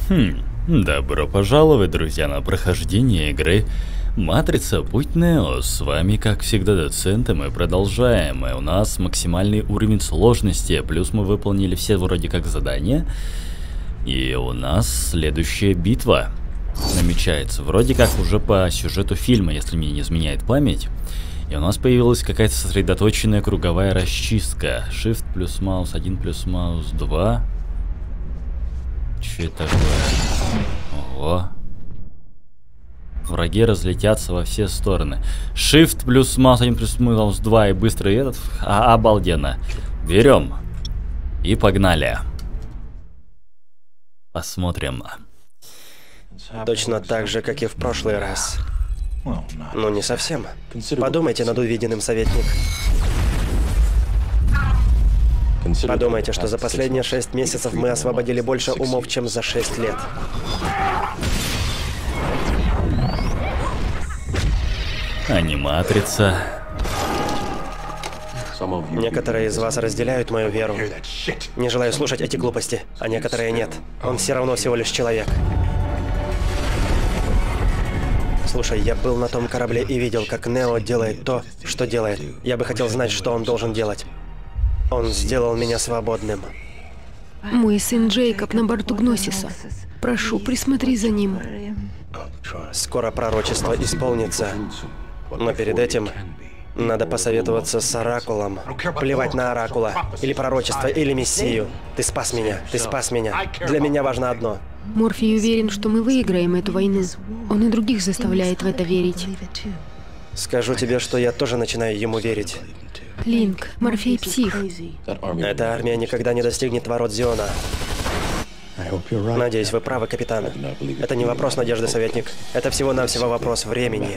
Добро пожаловать, друзья, на прохождение игры Матрица Путь Нео. С вами, как всегда, Доцент, и мы продолжаем. И у нас максимальный уровень сложности, плюс мы выполнили все вроде как задания. И у нас следующая битва намечается, вроде как уже по сюжету фильма, если мне не изменяет память. И у нас появилась какая-то сосредоточенная круговая расчистка. Shift плюс маус 1 плюс маус 2. Что это такое? Ого. Враги разлетятся во все стороны. Shift плюс маус 1 плюс маус 2 и быстрый этот. Обалденно. Берем. И погнали. Посмотрим. Точно так же, как и в прошлый раз. Ну, не совсем. Подумайте над увиденным, советник. Подумайте, что за последние 6 месяцев мы освободили больше умов, чем за 6 лет. Аниматрица. Некоторые из вас разделяют мою веру. Не желаю слушать эти глупости, а некоторые нет. Он все равно всего лишь человек. Слушай, я был на том корабле и видел, как Нео делает то, что делает. Я бы хотел знать, что он должен делать. Он сделал меня свободным. Мой сын Джейкоб на борту Гносиса. Прошу, присмотри за ним. Скоро пророчество исполнится. Но перед этим надо посоветоваться с Оракулом. Плевать на Оракула. Или пророчество, или Мессию. Ты спас меня, ты спас меня. Для меня важно одно. Морфий уверен, что мы выиграем эту войну. Он и других заставляет в это верить. Скажу тебе, что я тоже начинаю ему верить. Линк, Морфей псих. Эта армия никогда не достигнет ворот Зиона. Надеюсь, вы правы, капитан. Это не вопрос надежды, советник. Это всего-навсего вопрос времени.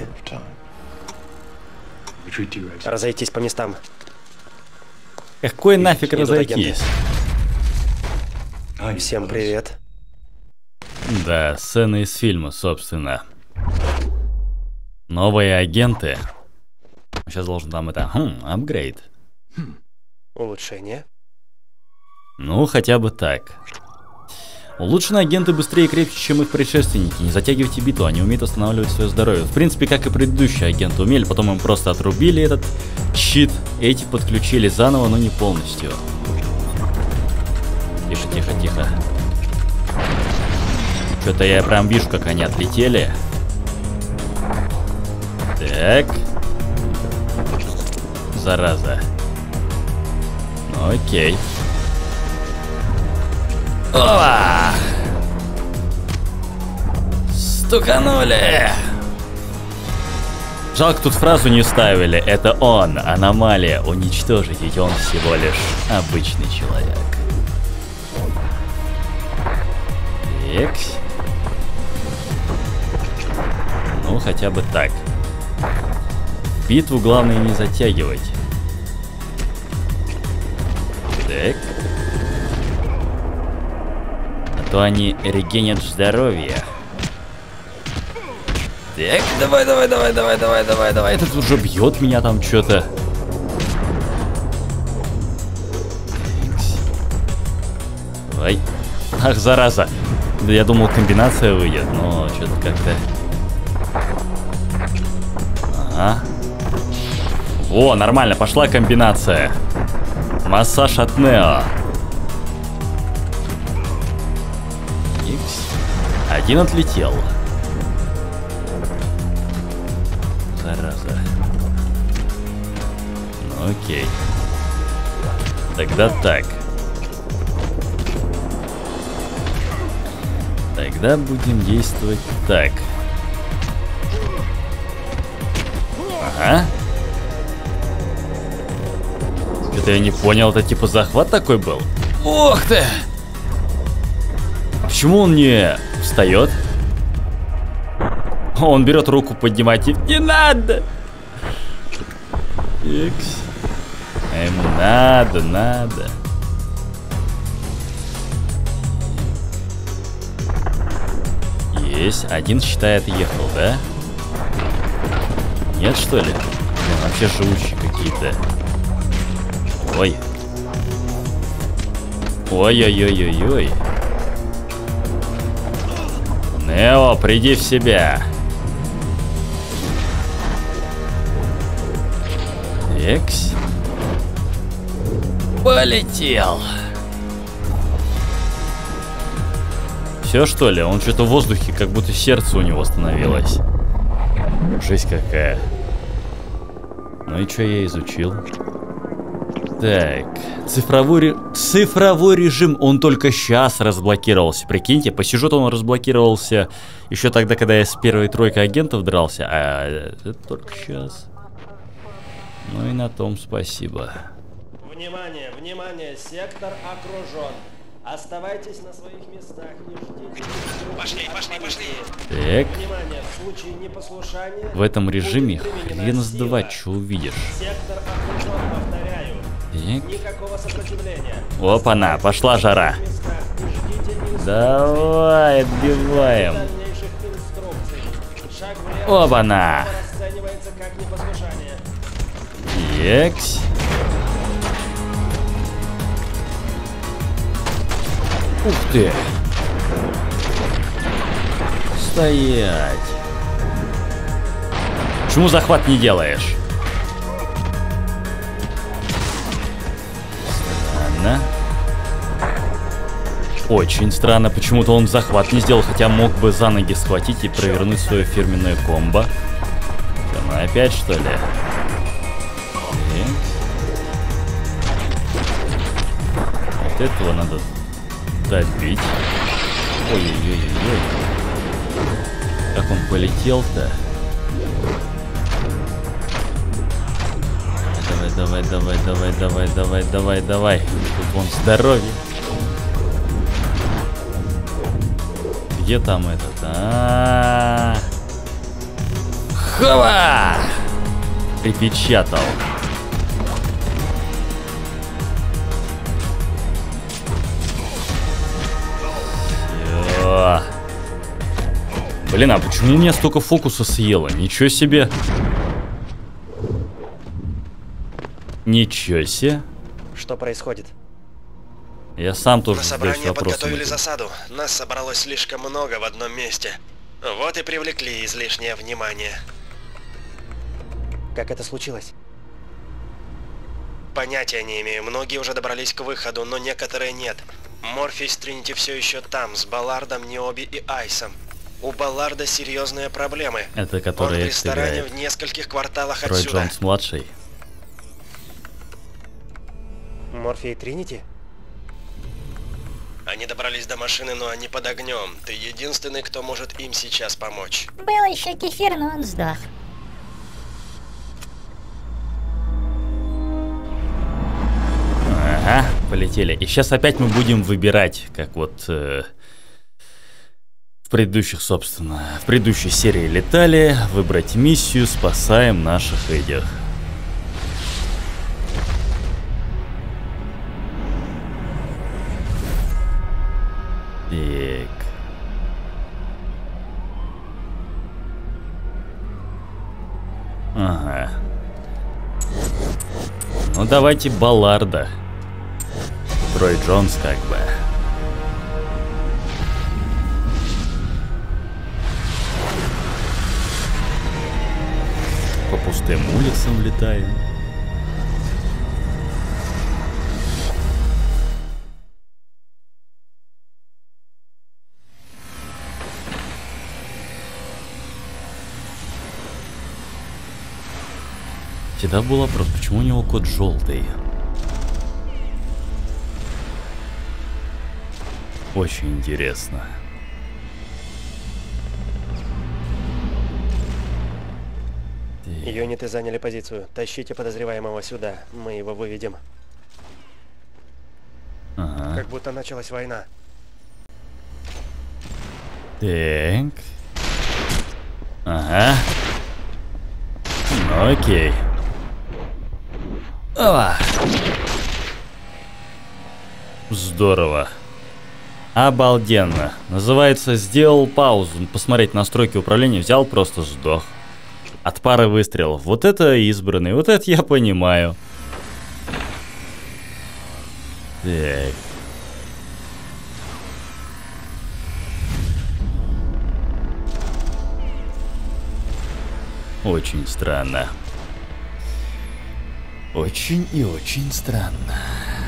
Разойтись по местам. Какой нафиг разойтись? Всем привет. Да, сцена из фильма, собственно. Новые агенты. Сейчас должен там это... апгрейд. Улучшение. Ну, хотя бы так. Улучшенные агенты быстрее и крепче, чем их предшественники. Не затягивайте битву, они умеют восстанавливать свое здоровье. В принципе, как и предыдущие агенты умели, потом им просто отрубили этот щит. Эти подключили заново, но не полностью. Тихо, тихо, тихо. Что-то я прям вижу, как они отлетели. Так. Зараза. Окей. Опа! Стуканули! Жалко, тут фразу не ставили. Это он, аномалия, уничтожить, ведь он всего лишь обычный человек. Экс. Ну, хотя бы так. Битву главное не затягивать. Так. А то они регенят здоровье. Так, давай, давай, давай, давай, давай, давай, давай. Этот уже бьет меня там что-то. Ай. Ах, зараза. Да я думал, комбинация выйдет, но что-то как-то... Ага. О, нормально, пошла комбинация. Массаж от Нео. Икс. Один отлетел. Зараза. Ну, окей. Тогда так. Тогда будем действовать так. Ага. Это я не понял, это типа захват такой был? Ох ты! А почему он не встает? Он берет руку поднимать и... Не надо! Икс. Ему надо, надо. Есть. Один, считай, отъехал, да? Нет, что ли? Блин, вообще живучие какие-то. Ой. Ой-ой-ой-ой-ой. Нео, приди в себя. Экс. Полетел. Все, что ли? Он что-то в воздухе, как будто сердце у него остановилось. Жесть какая. Ну и что я изучил? Так, цифровой режим, он только сейчас разблокировался. Прикиньте, по сюжету он разблокировался еще тогда, когда я с первой тройкой агентов дрался, а это только сейчас. Ну и на том спасибо. Внимание, внимание, сектор окружен. Оставайтесь на своих местах, не ждите. Пошли. Так. Внимание, в случае непослушания... В этом режиме хрен сдавать, что увидишь. Сектор окружен, повторяю. Так. Никакого сопротивления. Опа-на, пошла жара. Давай, отбиваем. Опа-на. Расценивается как непослушание. Екс. Ух ты. Стоять. Почему захват не делаешь? Странно. Очень странно, почему-то он захват не сделал, хотя мог бы за ноги схватить и провернуть свое фирменное комбо. Что, ну опять что ли? Вот этого надо добить. Ой-ой-ой-ой. Как он полетел-то? Давай. Тут вон здоровье. Где там этот? Хова! Припечатал. Всё. Блин, а почему у меня столько фокуса съело? Ничего себе. Ничего себе. Что происходит? Я сам тоже На задаюсь собрание вопросом. подготовили засаду. Нас собралось слишком много в одном месте. Вот и привлекли излишнее внимание. Как это случилось? Понятия не имею. Многие уже добрались к выходу, но некоторые нет. Морфий с Тринити все еще там, с Баллардом, Необи и Айсом. У Балларда серьезные проблемы. Это Он который в ресторане играет в нескольких кварталах Рой отсюда. Джонс младший. Морфий и Тринити? Они добрались до машины, но они под огнем. Ты единственный, кто может им сейчас помочь. Был еще кефир, но он сдох. Ага, полетели. И сейчас опять мы будем выбирать, как вот в предыдущих, собственно, в предыдущей серии летали, выбрать миссию, спасаем наших этих. Так. Ага. Ну давайте Балларда. Рой Джонс как бы. По пустым улицам летаем. Всегда был вопрос, почему у него код желтый? Очень интересно. Юниты заняли позицию. Тащите подозреваемого сюда. Мы его выведем. Ага. Как будто началась война. Так. Ага. Ну, окей. Ова. Здорово. Обалденно. Называется, сделал паузу, посмотреть настройки управления, взял, просто сдох. От пары выстрелов. Вот это избранный, вот это я понимаю. Так. Очень странно. Очень и очень странно.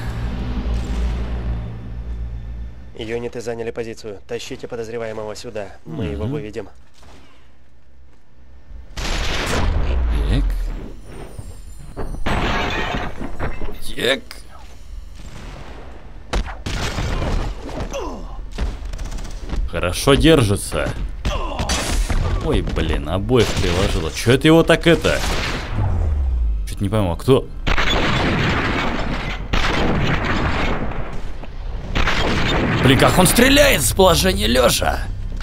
Юниты заняли позицию. Тащите подозреваемого сюда. Мы его выведем. Так. Так. Хорошо держится. Ой, блин, обоих приложила. Чё это его так это? Чё-то не пойму, а кто? Блин, как он стреляет с положения лежа?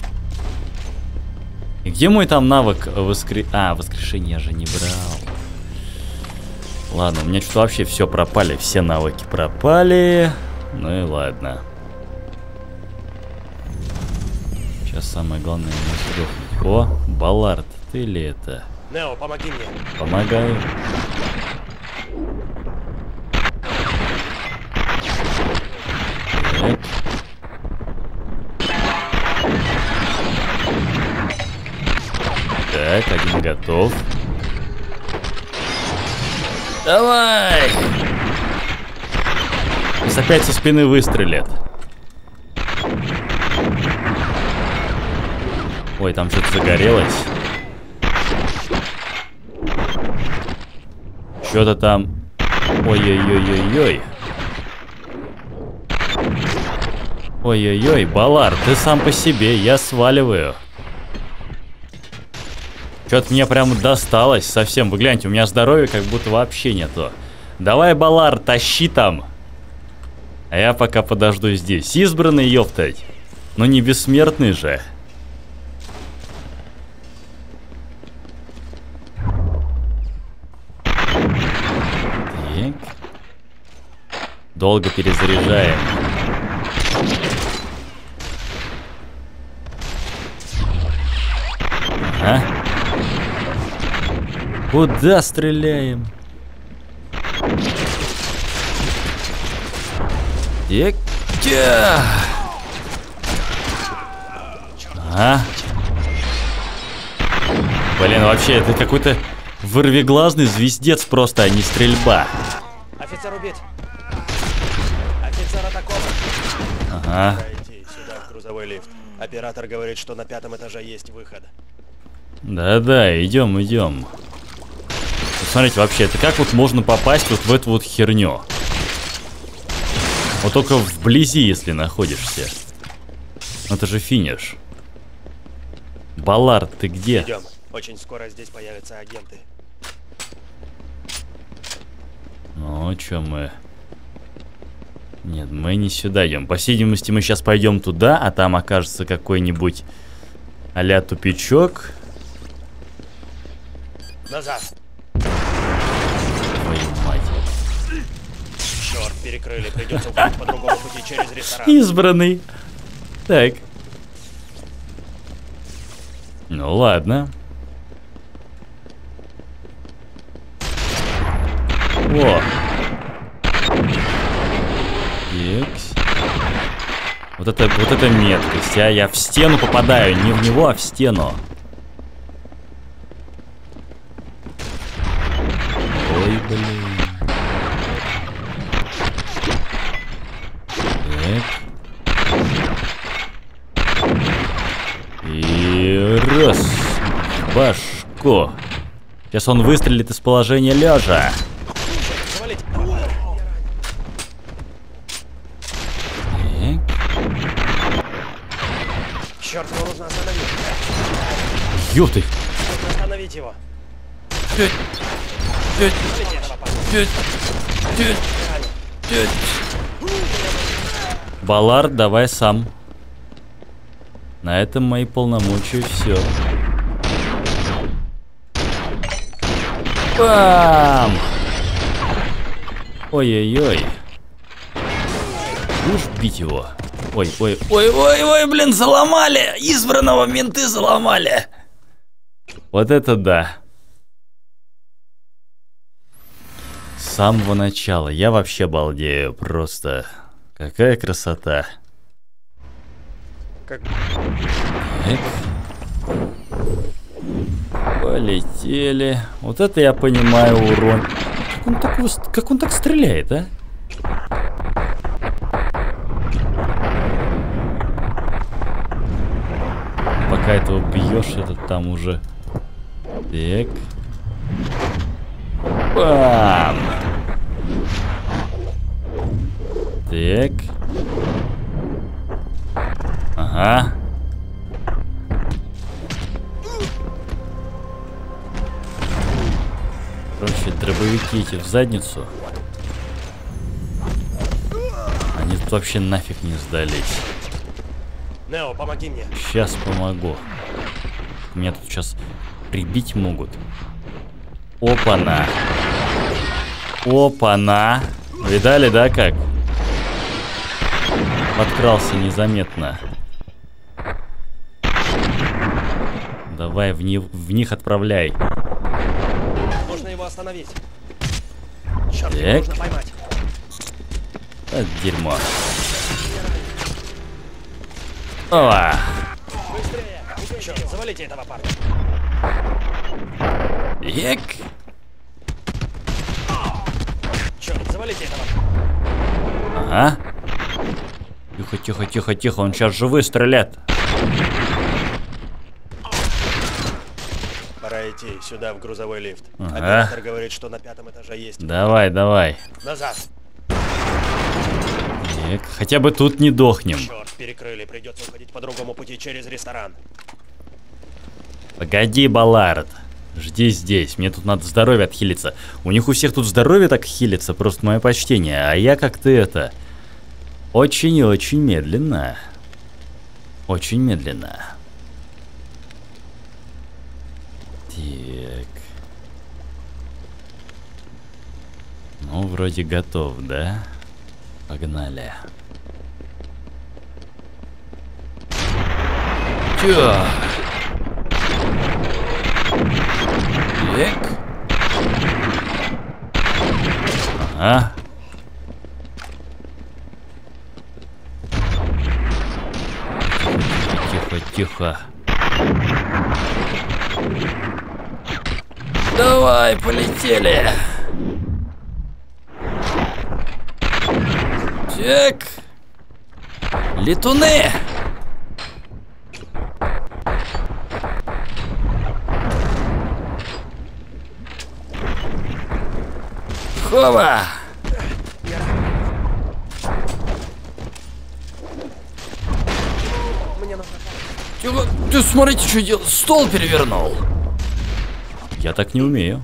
И где мой там навык воскрешение я же не брал. Ладно, у меня что-то вообще все пропали. Все навыки пропали. Ну и ладно. Сейчас самое главное не сдохнуть. О, Баллард, ты ли это? Нео, помоги мне. Помогаю. Так. Так, один готов. Давай! Сейчас опять со спины выстрелят. Ой, там что-то загорелось. Что-то там... Ой-ой-ой-ой-ой. Ой-ой-ой, Баллард, ты сам по себе, я сваливаю. Что-то мне прям досталось совсем. Вы гляньте, у меня здоровья как будто вообще нету. Давай, Баллард, тащи там. А я пока подожду здесь. Избранный, ёптать. Но не бессмертный же. Так. Долго перезаряжаем. Ага. Куда стреляем? Так. Ага. Блин, вообще, это какой-то вырвиглазный звездец просто, а не стрельба. Офицер убит. Офицер атакован. Ага. Пройти сюда в грузовой лифт. Оператор говорит, что на 5-м этаже есть выход. Да-да, идем, идем. Смотрите, вообще, это как вот можно попасть вот в эту вот херню? Вот только вблизи, если находишься. Это же финиш. Баллард, ты где? Идем. Очень скоро здесь появятся агенты. Ну, чё мы... Нет, мы не сюда идем. По всей видимости, мы сейчас пойдем туда, а там окажется какой-нибудь а-ля тупичок. Назад. Твою мать. Черт, перекрыли. Придется уходить по другому пути через ресторан. Избранный. Так. Ну ладно. О. Екс. Вот это меткость, а я в стену попадаю, не в него, а в стену. Ой, блин. Так. И раз. В башку. Сейчас он выстрелит из положения лежа. Черт, его нужно остановить. Ёпты. Нужно остановить его. Баллард, давай сам. На этом мои полномочия все. Бам! Ой-ой-ой. Будешь бить его? Ой, блин, заломали! Избранного менты заломали! Вот это да. С самого начала. Я вообще балдею. Просто. Какая красота. Как... Так. Полетели. Вот это я понимаю урон. Как он так стреляет, а? Пока этого бьешь, этот там уже. Так. Бам! Так. Ага. Короче, дробовики эти в задницу. Они тут вообще нафиг не сдались. Нео, помоги мне. Сейчас помогу. Меня тут сейчас прибить могут. Опа-на. Опа-на. Видали, да, как? Подкрался незаметно. Давай в них отправляй. Нужно его остановить. Черт, Так. его нужно поймать. Это дерьмо. Ова. Быстрее! Черт, завалите этого парня. Ек. Черт, завалите этого. Ага. Тихо, тихо, тихо, тихо. Он сейчас же выстрелит. Пора идти сюда, в грузовой лифт. Ага. Оператор говорит, что на 5-м этаже есть. Давай, давай. Назад. Ек. Хотя бы тут не дохнем. Черт, перекрыли. Придется уходить по другому пути через ресторан. Погоди, Баллард. Жди здесь. Мне тут надо здоровье отхилиться. У них у всех тут здоровье так хилится. Просто мое почтение. А я как-то это... Очень и очень медленно. Очень медленно. Так. Ну, вроде готов, да? Погнали. Чё? Так. Ага. Тихо, тихо. Давай, полетели. Так. Летуны. Хова. Тихо. Ты смотрите, что делал. Стол перевернул. Я так не умею.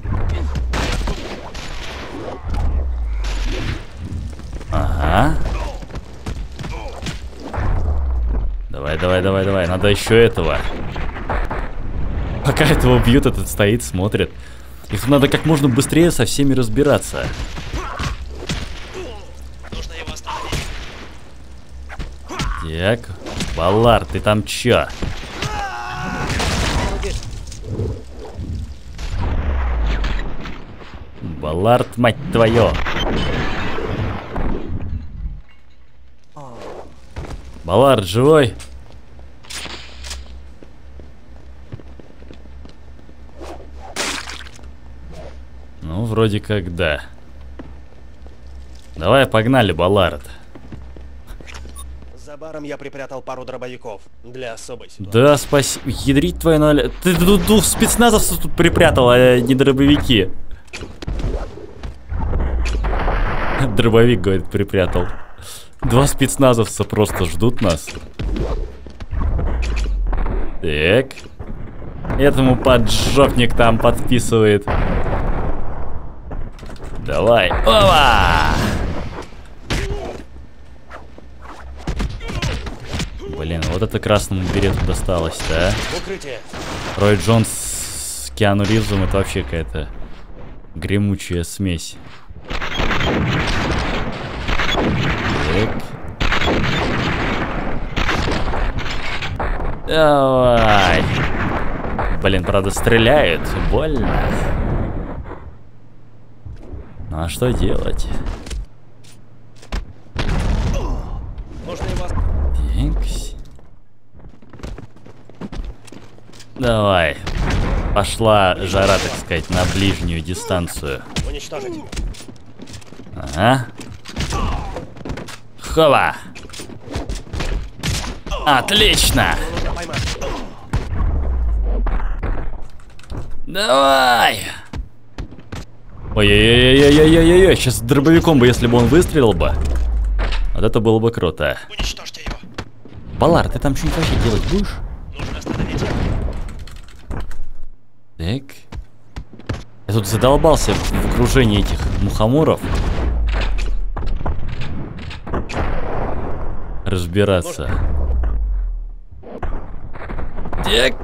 Ага. Давай, давай, давай, давай. Надо еще этого. Пока этого бьют, этот стоит, смотрит. Их тут надо как можно быстрее со всеми разбираться. Нужно его остановить. Так. Баллард, ты там чё? Баллард, мать твою. Баллард живой? Ну, вроде как да. Давай, погнали, Баллард. За баром я припрятал пару дробовиков для особой ситуации. Да, спасибо. Ядрить твою нале... Ты тут двух спецназовцев тут припрятал, а не дробовики. Дробовик, говорит, припрятал. Два спецназовца просто ждут нас. Так. Этому поджопник там подписывает. Давай. Ова! Блин, вот это красному берету досталось-то, а? Укрытие. Рой Джонс с Киану Ривзом — это вообще какая-то гремучая смесь. Так. Давай. Блин, правда, стреляет. Больно. Ну а что делать? Нужно его... Тинкс. Давай. пошла жара, так сказать, на ближнюю дистанцию. Уничтожить. Ага. Хова! Отлично! Давай! Ой-ой-ой-ой-ой-ой-ой-ой, сейчас дробовиком бы, если бы он выстрелил бы. Вот это было бы круто. Уничтожьте его. Балар, ты там что-нибудь вообще делать будешь? Нужно остановить. Так. Я тут задолбался в окружении этих мухоморов. Разбираться. Так.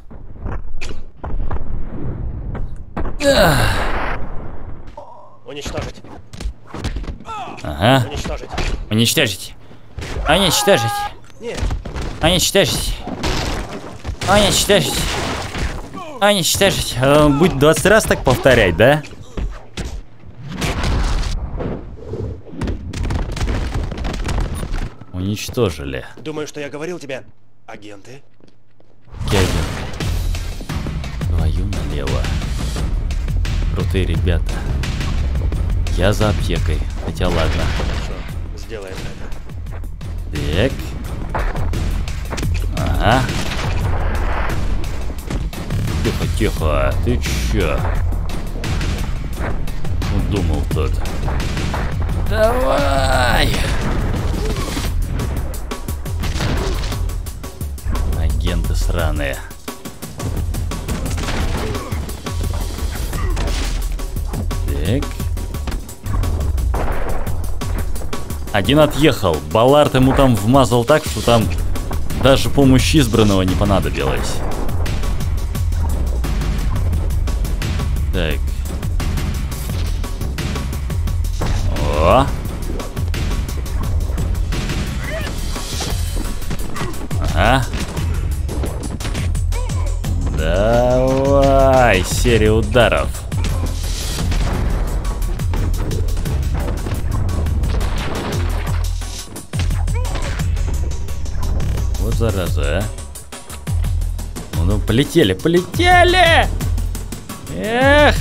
Уничтожить. Ага. Уничтожить. Уничтожить. Уничтожить. Нет. Уничтожить. Уничтожить. Уничтожить. Будет 20 раз так повторять, да? Уничтожили. Думаю, что я говорил тебе. Агенты. Кевин. Твою налево. Крутые ребята. Я за аптекой. Хотя ладно. Хорошо. Сделаем это. Так. Ага. Тихо, тихо. Ты чё? Думал тот. Давай! Агенты сраные. Так. Один отъехал. Баллард ему там вмазал так, что там даже помощь избранного не понадобилась. Так. О. Ага. Давай, серия ударов. Вот зараза, а. Ну, полетели, полетели! Эх!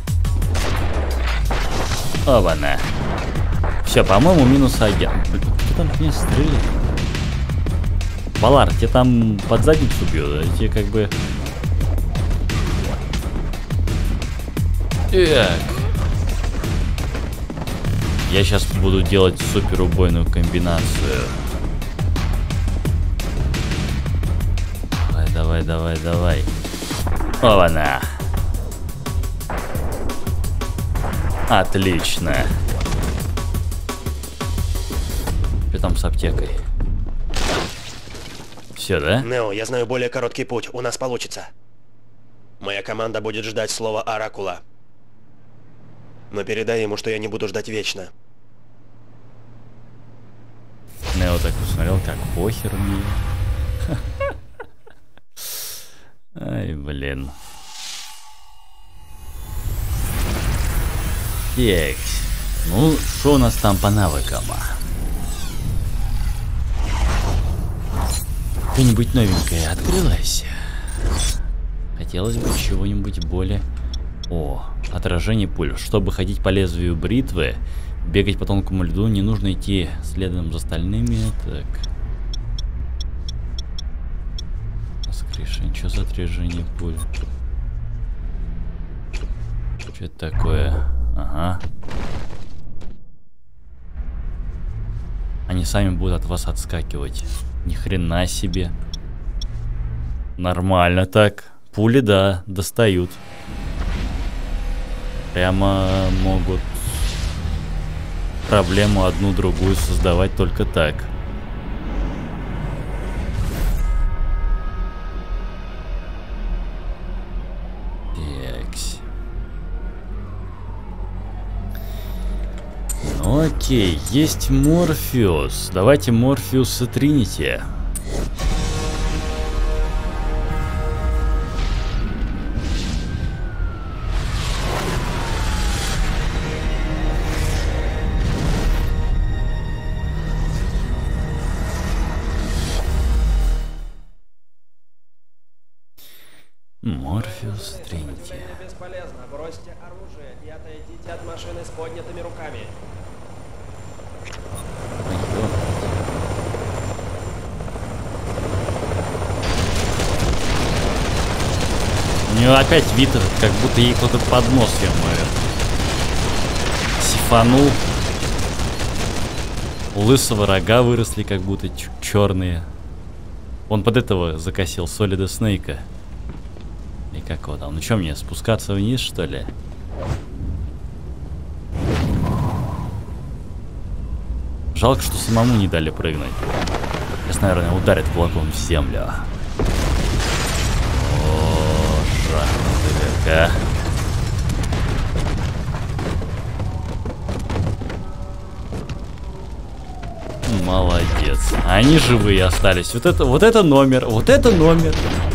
Оба-на. Все, по-моему, минус агент. Кто там в меня стреляет? Балар, тебе там под задницу бьют, а тебе как бы... Так. Я сейчас буду делать супер убойную комбинацию. Давай, давай, давай, давай. Оба-на. Отлично. Что там с аптекой? Все, да? Нео, я знаю более короткий путь. У нас получится. Моя команда будет ждать слова Оракула. Но передай ему, что я не буду ждать вечно. Нео так посмотрел, как похер мне. Ай, блин. Так. Ну, что у нас там по навыкам? Что-нибудь новенькое открылось? Хотелось бы чего-нибудь более... О, отражение пуль. Чтобы ходить по лезвию бритвы, бегать по тонкому льду, не нужно идти следом за остальными. Так. Воскрешение. Что за отражение пуль? Что это такое? Ага. Они сами будут от вас отскакивать. Ни хрена себе. Нормально так. Пули, да, достают. Прямо могут проблему одну-другую создавать только так. Такс. Ну окей, есть Морфеус. Давайте Морфеус и Тринити. Морфеус Тринити. Бесполезно. Бросьте оружие и отойдите от машины с поднятыми руками. У нее опять вид, как будто ей кто-то под нос сифанул. У лысого рога выросли, как будто черные. Он под этого закосил Солида Снейка. И как его там? Ну что, мне спускаться вниз, что ли? Жалко, что самому не дали прыгнуть. Сейчас, наверное, ударит кулаком в землю. О, жах, какая. Молодец. Они живые остались. Вот это номер. Вот это номер.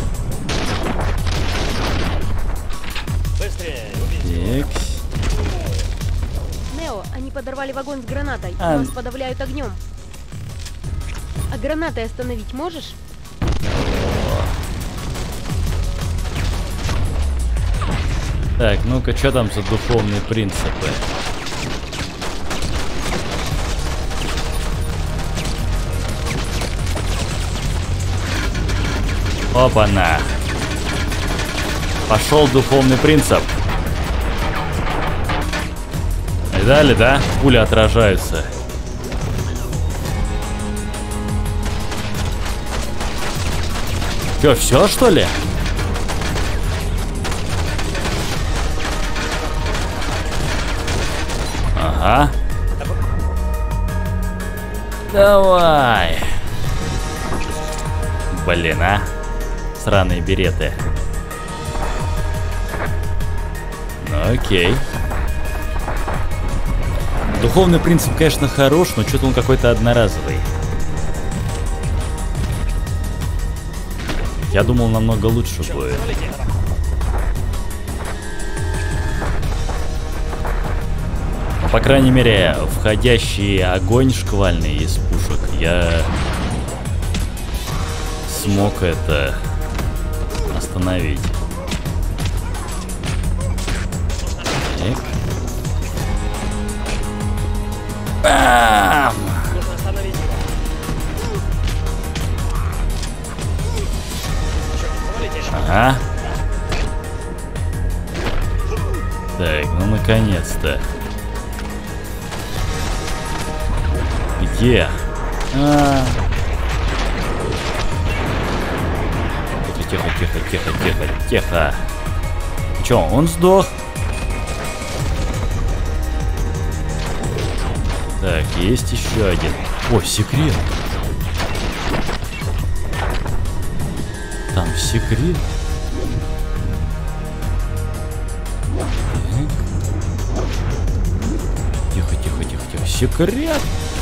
Текс. Нео, они подорвали вагон с гранатой. Нас подавляют огнем. А гранатой остановить можешь? Так, ну-ка, что там за духовные принципы? Опа-на! Пошел духовный принцип. Видали, да? Пули отражаются. Чё, все, что ли? Ага. Давай. Блин, а? Сраные береты. Ну, окей. Духовный принцип, конечно, хорош, но что-то он какой-то одноразовый. Я думал, намного лучше будет. По крайней мере, входящий огонь шквальный из пушек я смог это остановить. Так. Бам! Ага. Так, ну наконец-то. Где? Тихо, тихо, тихо, тихо, тихо. Чё, он сдох? Так, есть еще один. О, секрет. Там секрет. Тихо, тихо, тихо, тихо. Секрет.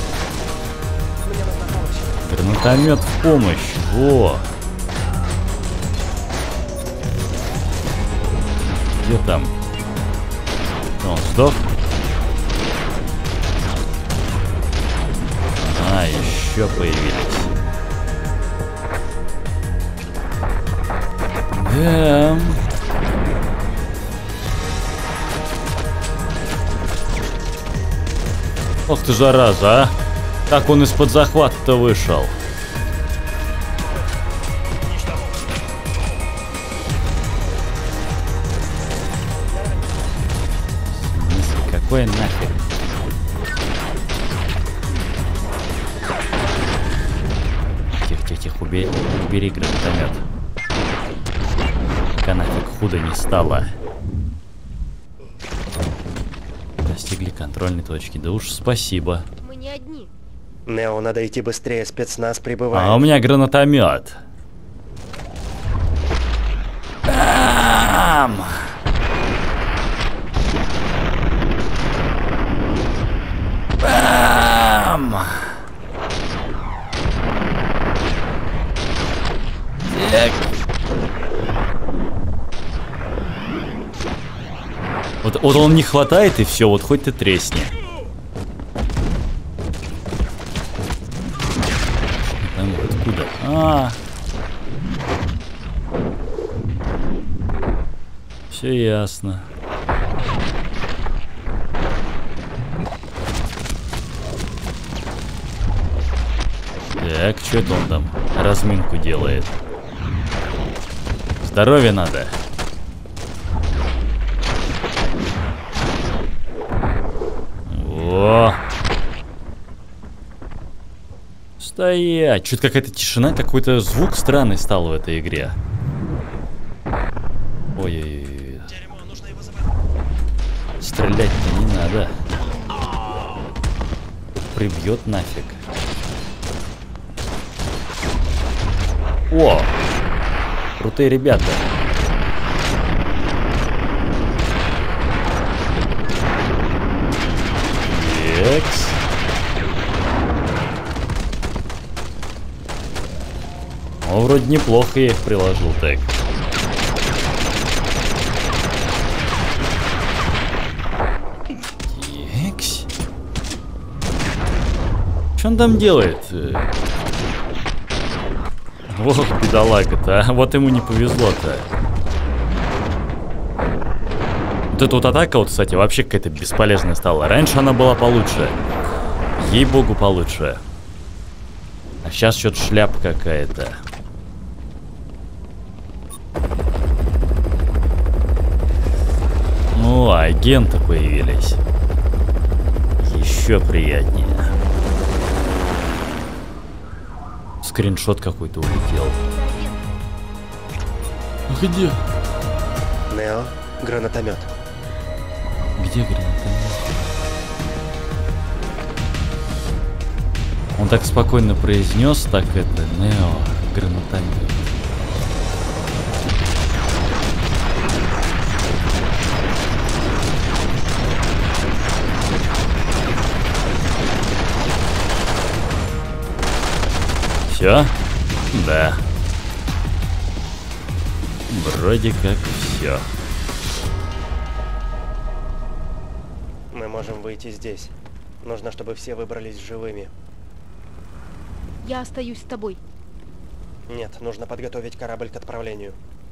Гранатомет в помощь. Во. Где там? Он сдох? А, еще появились. Да. Ох ты, зараза, а! Как он из-под захвата-то вышел? Какой нахер? Тихо, тихо, тихо, убери гранатомет. Пока нафиг худо не стало. Достигли контрольной точки. Да уж спасибо. Мы не одни. Нео, надо идти быстрее, спецназ прибывает. А у меня гранатомет. Бам! Бам! Так. Вот он не хватает и все, вот хоть ты тресни. Там откуда? Все ясно. Так, что это он там разминку делает? Здоровье надо. О! Стоять! Что-то какая-то тишина, какой-то звук странный стал в этой игре. Ой-ой-ой. Стрелять-то не надо. Прибьет нафиг. О! Крутые ребята. Екс. О, вроде неплохо я их приложил так. Екс. Что он там делает? Ох, бедолага-то, а вот ему не повезло-то. Вот эта вот атака, вот, кстати, вообще какая-то бесполезная стала. Раньше она была получше. Ей-богу, получше. А сейчас что-то шляпа какая-то. Ну, агенты появились. Еще приятнее. Скриншот какой-то улетел. Где? Нео, гранатомет. Где гранатомет? Он так спокойно произнес, так это, Нео, гранатомет. Все? Да. Вроде как все. Мы можем выйти здесь. Нужно, чтобы все выбрались живыми. Я остаюсь с тобой. Нет, нужно подготовить корабль к отправлению.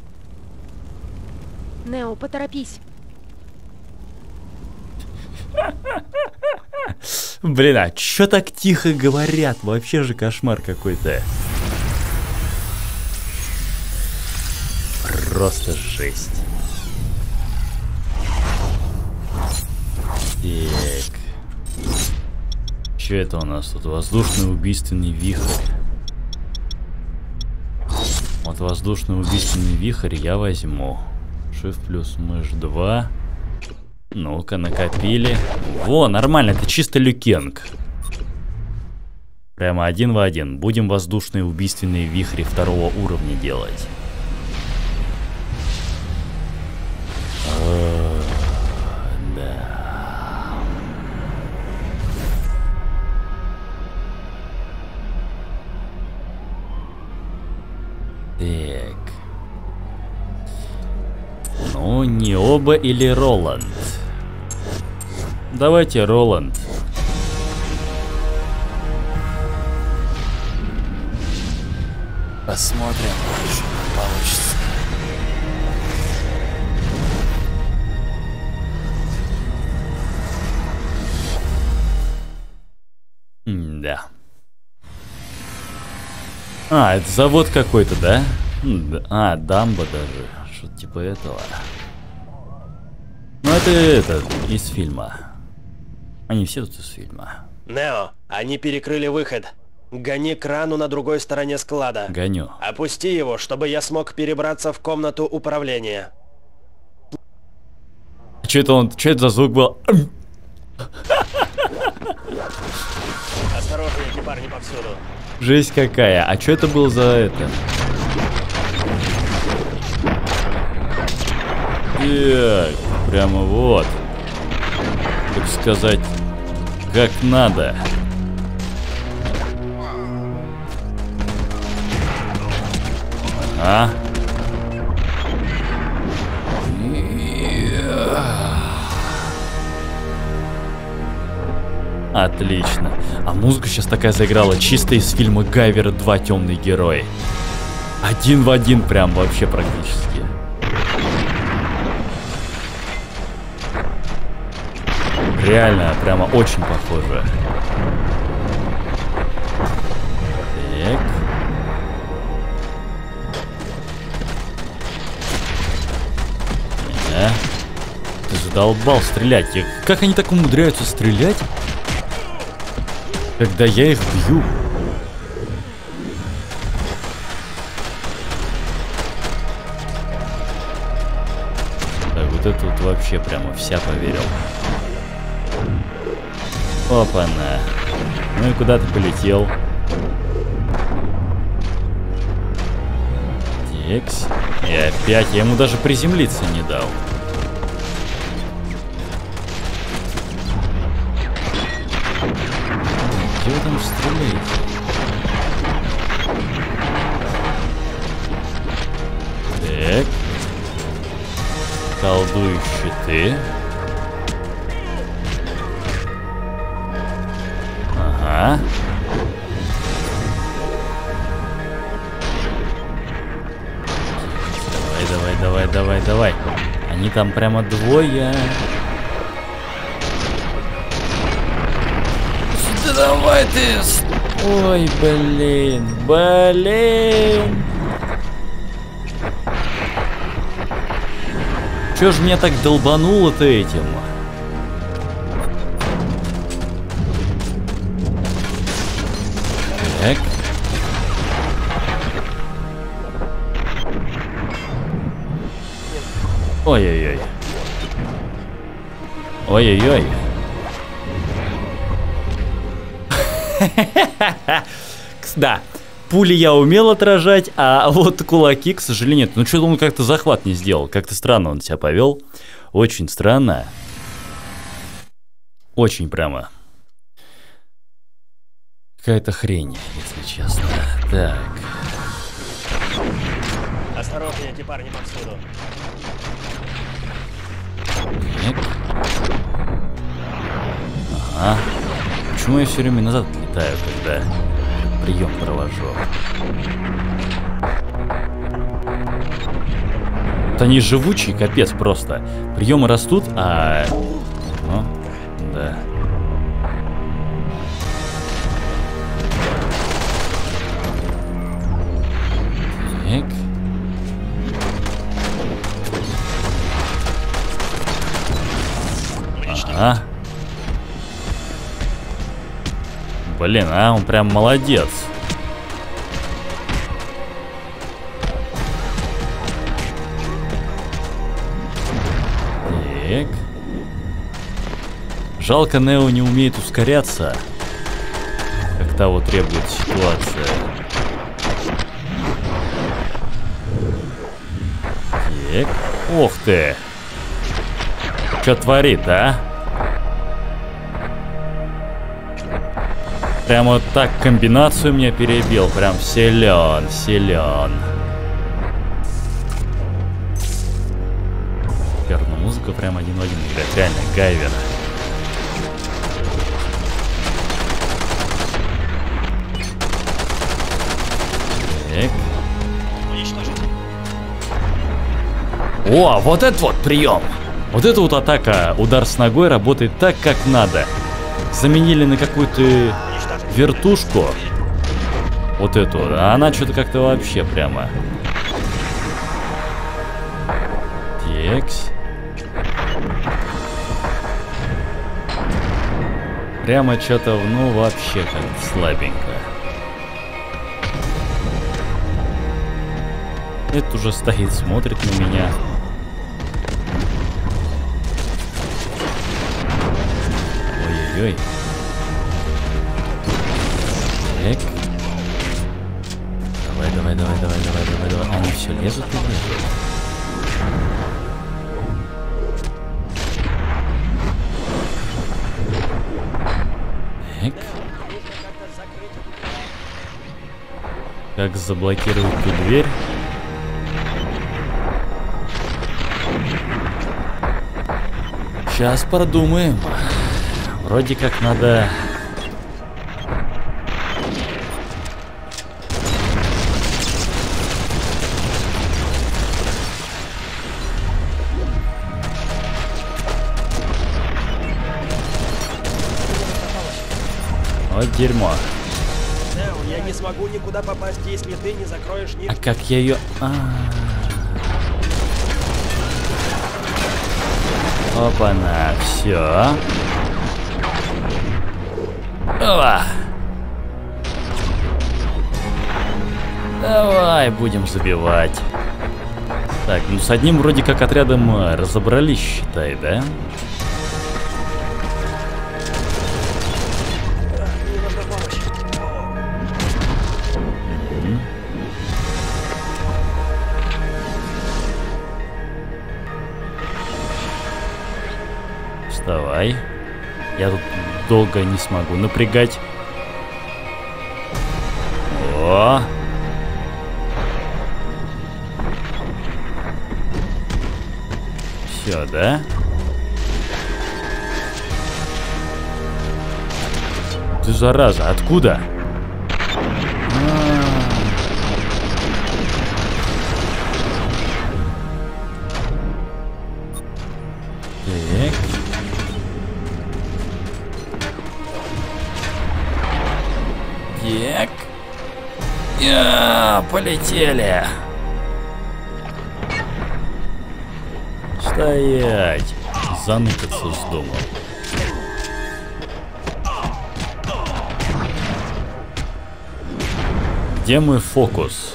Нео, поторопись. Блин, а чё так тихо говорят? Вообще же кошмар какой-то. Просто жесть. Так. Чё это у нас тут? Воздушный убийственный вихрь. Вот воздушный убийственный вихрь я возьму. Shift плюс мышь 2. Ну-ка, накопили. Во, нормально, это чисто люкенг. Прямо 1 в 1. Будем воздушные убийственные вихри 2-го уровня делать. Да. Так. Ну, не оба или Роланд? Давайте Роланд. Посмотрим, что получится. Да. А, это завод какой-то, да? А, дамба даже. Что-то типа этого. Ну, это из фильма. Они все тут из фильма. Нео, они перекрыли выход. Гони к крану на другой стороне склада. Гоню. Опусти его, чтобы я смог перебраться в комнату управления. Что это за звук был? Осторожнее, эти парни повсюду. Жесть какая. А что это было за это? Так, прямо вот. Так сказать, как надо. А? Отлично. А музыка сейчас такая заиграла, чисто из фильма Гайвер 2 «Темный герой». 1 в 1 прям вообще практически. Реально, прямо очень похоже. Так. Ты задолбал стрелять. Как они так умудряются стрелять, когда я их бью? Так, вот это вот вообще прямо вся поверил. Опа-на. Ну и куда ты полетел? Текс. И опять я ему даже приземлиться не дал. Где вы там стреляете? Так. Колдуй щиты. Ага. Давай. Они там прямо двое. Да давай ты. Ой, блин. Чё ж меня так долбануло-то этим? Так. Ой-ой-ой. Ой-ой-ой. Да, пули я умел отражать, а вот кулаки, к сожалению, нет. Ну что-то он как-то захват не сделал. Как-то странно он себя повел. Очень странно. Очень прямо. Какая-то хрень, если честно. Так. Осторожнее, эти парни повсюду. Так. Ага. Почему я все время назад летаю, когда прием провожу? Вот они живучие, капец просто. Приемы растут, а... Ну, да. Так. Ага. Блин, а он прям молодец. Так. Жалко, Нео не умеет ускоряться, как того требует ситуация. Так. Ух ты. Что творит, а? Прям вот так комбинацию мне перебил. Прям силен. Шикарная музыка, прям один в один играет. Реально, Гайвер. Так. О, вот этот вот прием. Вот эта вот атака, удар с ногой, работает так, как надо. Заменили на какую-то вертушку. Вот эту. А она что-то как-то вообще прямо. Текс. Прямо что-то, ну, вообще как слабенько. Это уже стоит, смотрит на меня. Ой-ой-ой. Так. Давай. Они все лезут и лезут. Так. Как заблокировать эту дверь? Сейчас продумаем. Вроде как надо... Вот дерьмо. Нео, я не смогу никуда попасть, если ты не закроешь нишу. А как я ее... Опа-на, все. Давай, будем забивать. Так, ну с одним вроде как отрядом разобрались, считай, да? Мне нужна помощь. Вставай. Я тут долго не смогу напрягать. О! Все, да? Ты зараза, откуда? Так. Так. Полетели. Стоять. Заныкаться вздумал. Где мой фокус?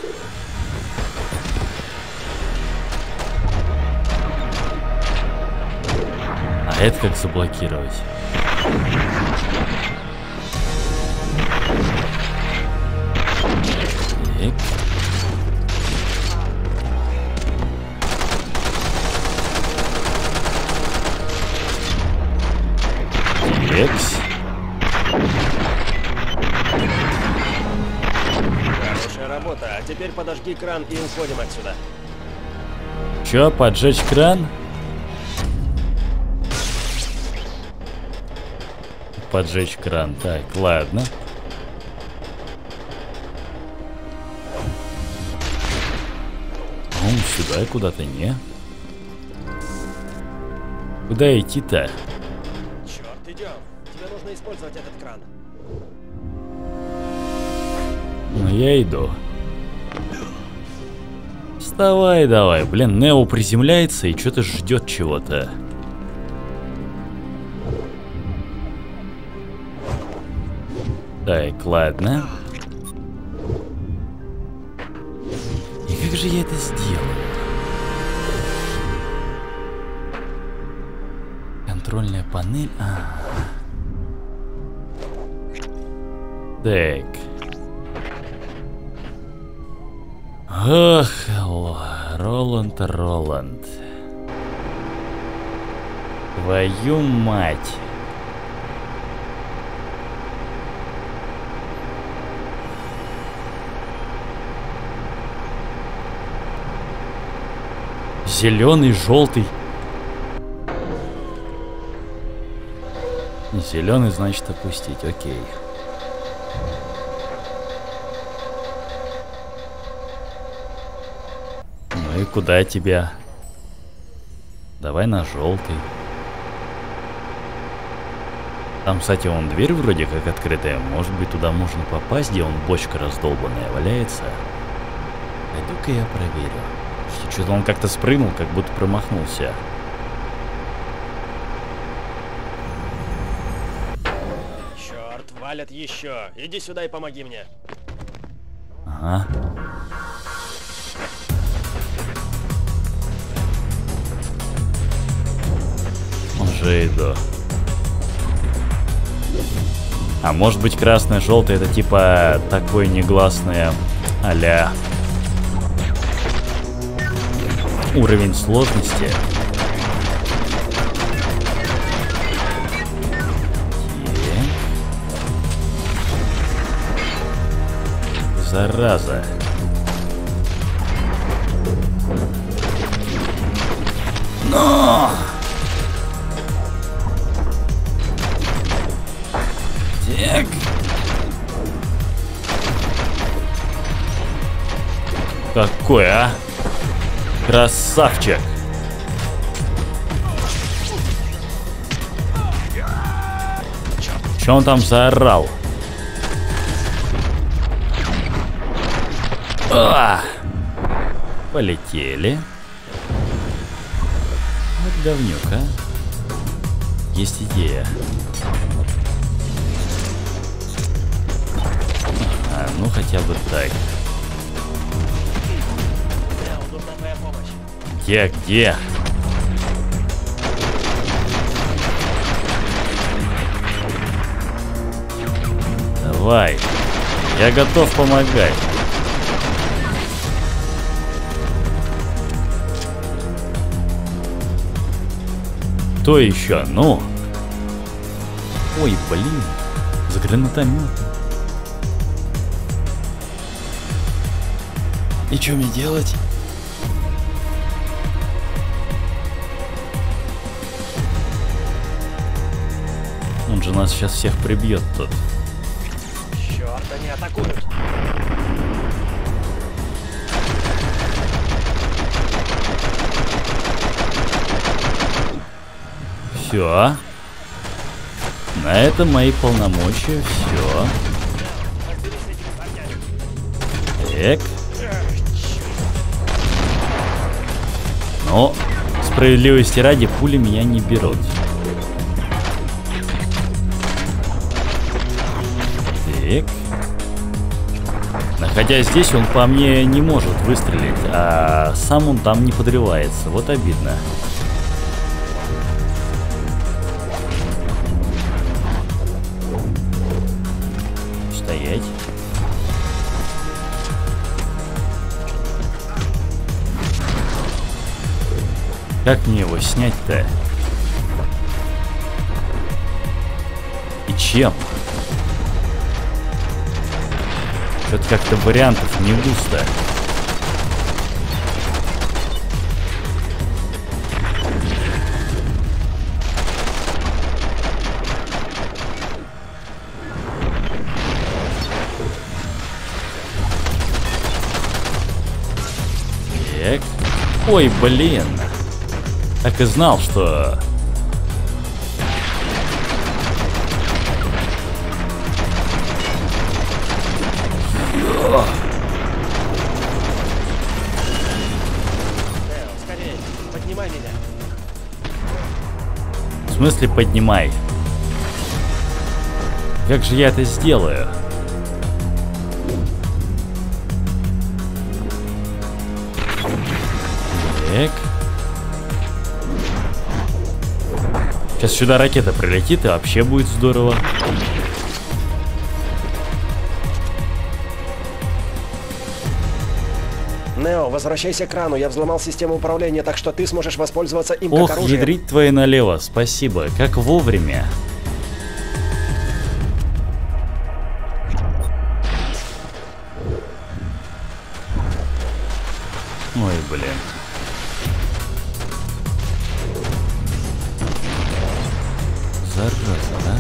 А это как заблокировать? Так. Экс. Хорошая работа. А теперь подожги кран и уходим отсюда. Чё, поджечь кран? Поджечь кран. Так, ладно. Ну, сюда куда-то не. Куда идти-то? Черт, идем. Тебе нужно использовать этот кран. Ну, я иду. Вставай давай. Блин, Нео приземляется и что-то ждет чего-то. Так, ладно. И как же я это сделаю? Контрольная панель. Так. Ох, Роланд. Твою мать. Зеленый, желтый. Зеленый значит опустить, окей. Ну и куда тебя? Давай на желтый. Там, кстати, вон дверь вроде как открытая. Может быть, туда можно попасть, где он бочка раздолбанная валяется. Пойду-ка я проверю. Что-то он как-то спрыгнул, как будто промахнулся. Черт, валят еще. Иди сюда и помоги мне. Ага. Уже иду. А может быть, красное, желтое это типа такое негласное а-ля уровень сложности. Зараза. Но! Так. Какой, а? Красавчик. Че он там заорал? Полетели. Вот говнюк, а. Есть идея. Ну хотя бы так. Где? Давай. Я готов помогать. Кто еще? Ну. Ой, блин. За гранатомет. И что мне делать? Он же нас сейчас всех прибьет тут. Черт, они атакуют. Все. На этом мои полномочия. Все. Так. Но справедливости ради, пули меня не берут. Так. Находясь здесь, он по мне не может выстрелить, а сам он там не подрывается. Вот обидно. Стоять. Как мне его снять-то? И чем? Что-то как-то вариантов не густо. Так. Ой, блин. Так и знал, что... Скорее, поднимай меня. В смысле поднимай? Как же я это сделаю? Так. Сейчас сюда ракета прилетит, и вообще будет здорово. Нео, возвращайся к крану. Я взломал систему управления, так что ты сможешь воспользоваться им как Ох, оружием. ядрить твои налево, спасибо. Как вовремя. Ой, блин. Зараза, да?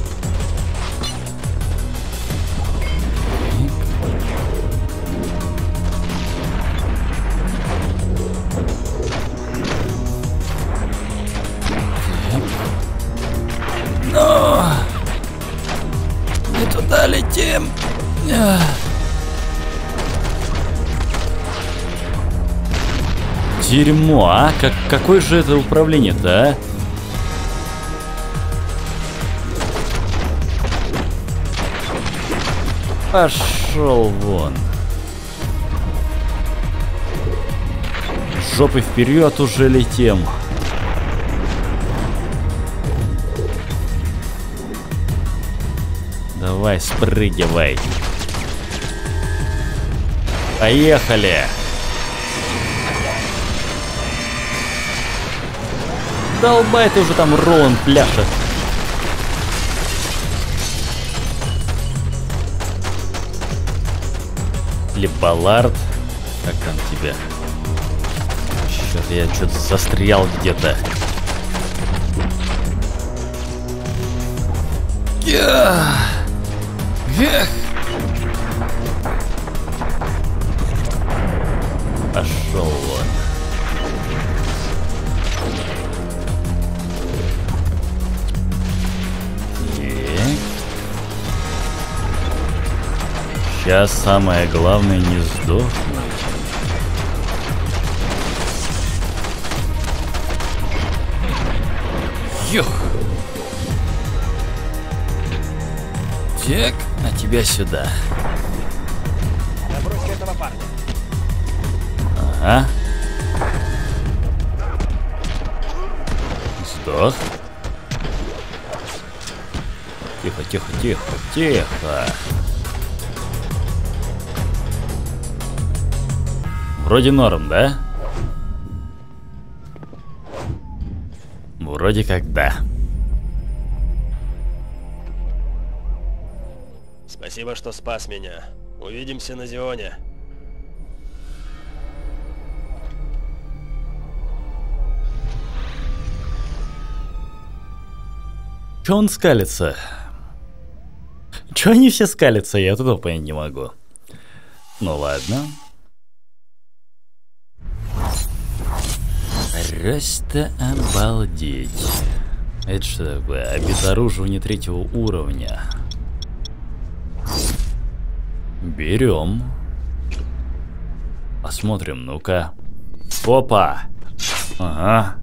Не туда летим. Дерьмо, а? Какое же это управление-то, а? Пошел вон. Жопой вперед уже летим. Давай, спрыгивай. Поехали. Долбай, ты уже там Роун пляшет. Или Баллард. Как там тебя? Черт, я что-то застрял где-то. Пошел он. Сейчас самое главное не сдохнуть. Ёх! Так, а тебя сюда. Забрось этого парня. Ага. Сдох. Тихо, тихо, тихо, тихо. Вроде норм, да? Вроде как да. Спасибо, что спас меня. Увидимся на Зионе. Чё он скалится? Чё они все скалятся? Я туда понять не могу. Ну ладно. Просто обалдеть. Это что такое? Обезоруживание 3-го уровня. Берем. Посмотрим, ну-ка. Опа! Ага.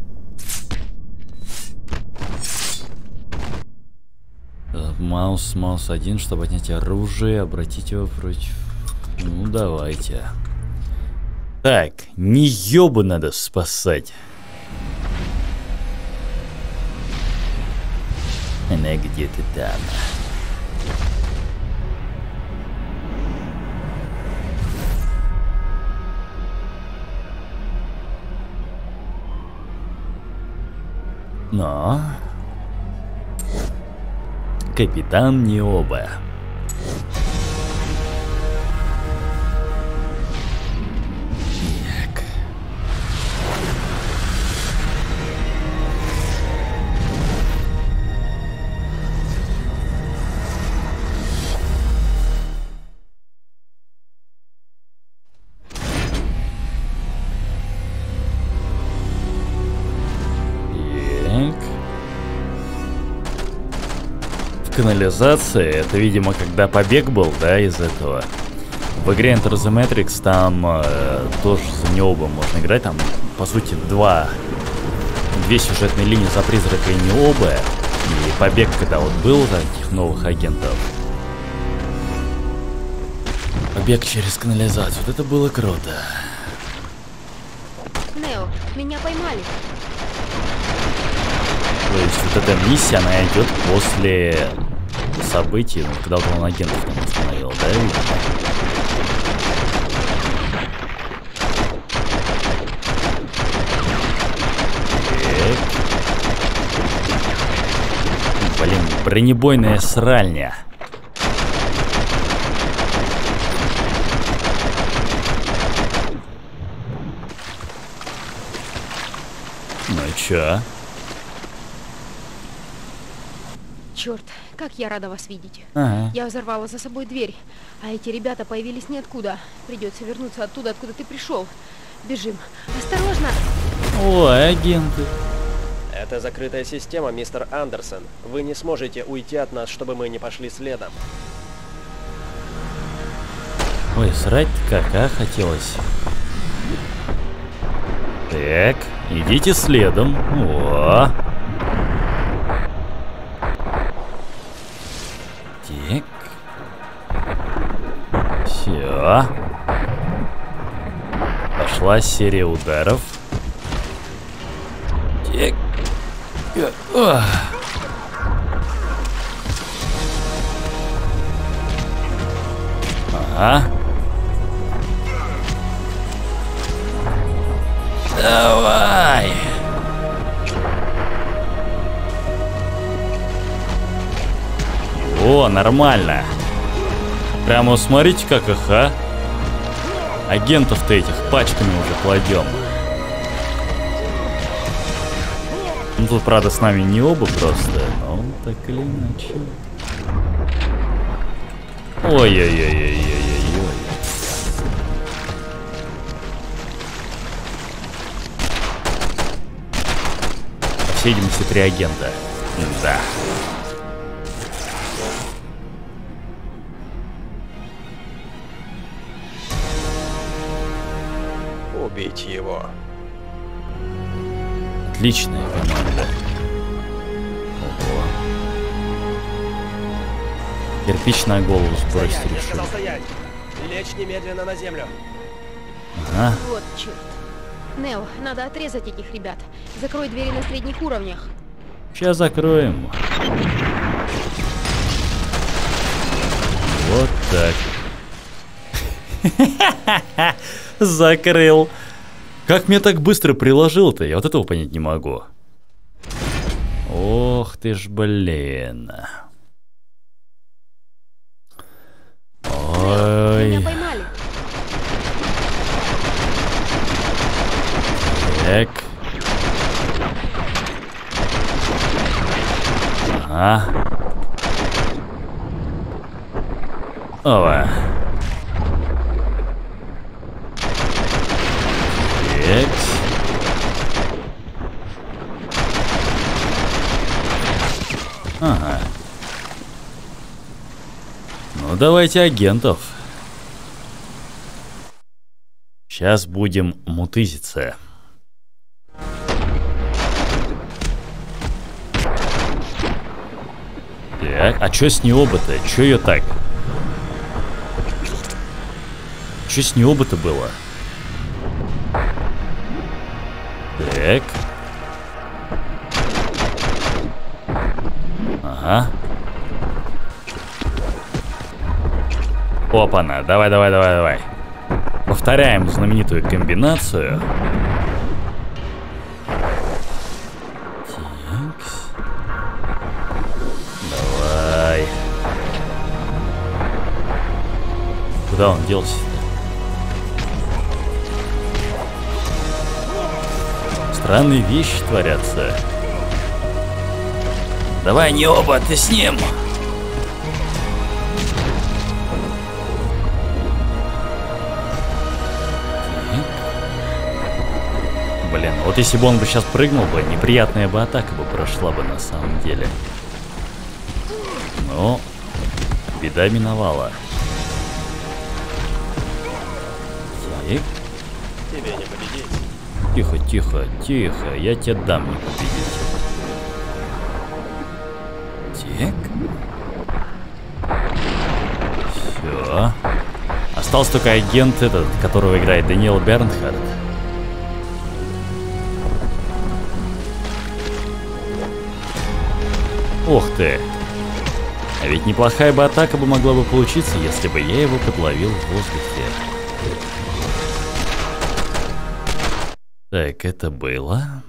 Маус 1, чтобы отнять оружие, обратить его против... Ну, давайте. Так, не ёбу надо спасать. Она где-то там. Но... Капитан Необа. Так. Канализация, это, видимо, когда побег был, да, из этого. В игре Enter the Matrix там тоже за Необа можно играть, там, по сути, две сюжетные линии за призрака и Необа, и побег, когда вот был за этих новых агентов. Побег через канализацию, вот это было круто. Нео, меня поймали. То есть вот эта миссия, она идет после событий, ну, когда он агентов там остановил, да, видимо? Блин, бронебойная сральня. Ну чё? Черт, как я рада вас видеть. Ага. Я взорвала за собой дверь, а эти ребята появились ниоткуда. Придется вернуться оттуда, откуда ты пришел. Бежим. Осторожно! Ой, агенты. Это закрытая система, мистер Андерсон. Вы не сможете уйти от нас, чтобы мы не пошли следом. Ой, срать-то как, хотелось. Так, идите следом. О. Так. Все. Пошла серия ударов. Так. Ага. Давай. О, нормально. Прямо смотрите, как их, а? Агентов-то этих пачками уже кладем. Ну тут, правда, с нами не оба просто, но так или иначе. Ой-ой-ой-ой-ой-ой-ой. По всей видимости, 3 агента. Да. убить его. Отличная команда. Ого. Кирпич на голову сбросить Стоять, я решил. сказал стоять. Лечь немедленно на землю. Ага. Вот черт. Нео, надо отрезать этих ребят. Закрой двери на средних уровнях. Сейчас закроем. Вот так. Закрыл. Как мне так быстро приложил-то? Я вот этого понять не могу. Ох ты ж, блин. Ой. Меня поймали. Так. Ага. Ова. Так. Ага. Ну давайте агентов. Сейчас будем мутызиться. Так, а чё с Необа-то? Чё её так? Чё с Необа-то было? Так. Ага. Опа-на, давай. Повторяем знаменитую комбинацию. Такс. Давай. Куда он делся-то? Странные вещи творятся. Давай, Необа, ты с ним. Блин, вот если бы он бы сейчас прыгнул бы, неприятная бы атака бы прошла бы на самом деле. Но беда миновала. Так. Тебе не победить. Тихо, я тебе дам не победить. Так. Все. Остался только агент этот, которого играет Даниэл Бернхард. Ух ты. А ведь неплохая бы атака бы могла бы получиться, если бы я его подловил в воздухе. Так, это было.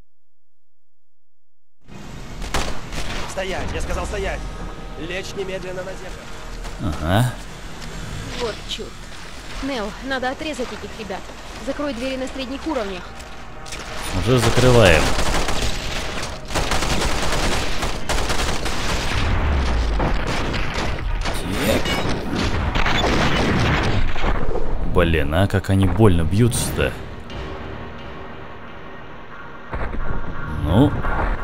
Стоять, я сказал стоять. Лечь немедленно на землю. Ага. Вот черт. Нео, надо отрезать этих ребят. Закрой двери на средних уровнях. Уже закрываем. Блин, а как они больно бьются-то. Ну.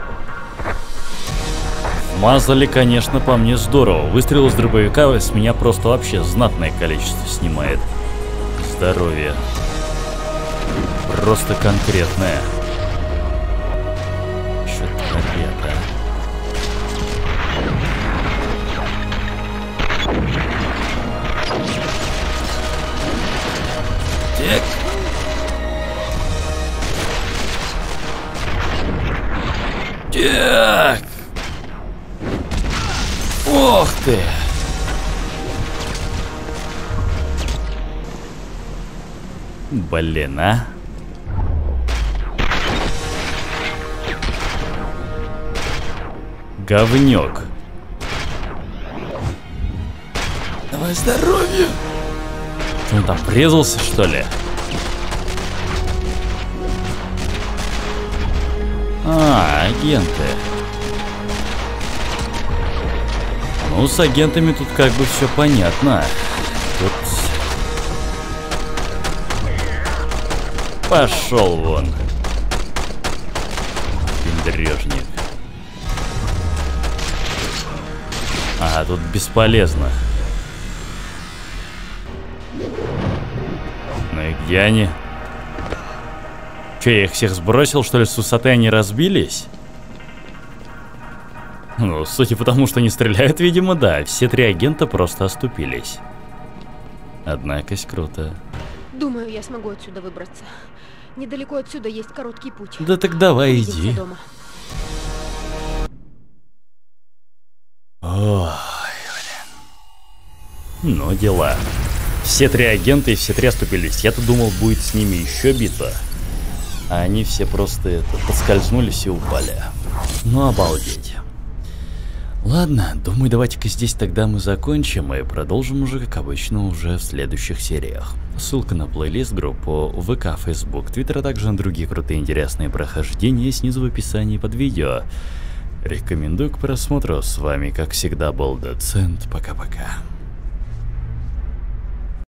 Мазали, конечно, по мне здорово. Выстрел из дробовика с меня просто вообще знатное количество снимает. Здоровье. Просто конкретное. Что творят, Так. Так. Ох ты. Блин, а. Говнюк. Давай здоровье. Он там врезался, что ли? А, агенты. Ну, с агентами тут как бы все понятно. Тут... Пошел вон. Пендрежник. Ага, тут бесполезно. Ну и где они? Че, я их всех сбросил, что ли, с высоты они разбились? Ну, судя по тому, что не стреляют, видимо, да. Все 3 агента просто оступились. Однако, круто. Думаю, я смогу отсюда выбраться. Недалеко отсюда есть короткий путь. Да так давай, Увидимся иди. дома. Ой, блин. Ну, дела. Все 3 агента и все 3 оступились. Я-то думал, будет с ними еще битва. А они все просто подскользнулись и упали. Ну, обалдеть. Ладно, думаю, давайте-ка здесь тогда мы закончим и продолжим уже, как обычно, уже в следующих сериях. Ссылка на плейлист, группу ВК, Facebook, Twitter, а также на другие крутые интересные прохождения снизу в описании под видео. Рекомендую к просмотру. С вами, как всегда, был Доцент. Пока-пока.